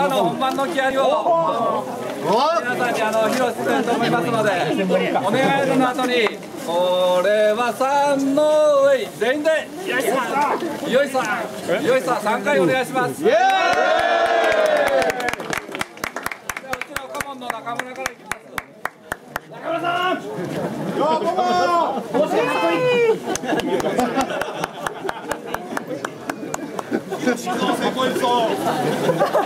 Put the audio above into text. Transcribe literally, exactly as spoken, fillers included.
はあの本番の気合を皆さんにあの披露したいと思いますので、お願いの後にこれはさんの上全員でよいさんよいさんよいさんさんかいお願いします。イエーイ。じゃあうちの顧問の中村からいきます。中村さん。よー顧問。教えなさい。成功です。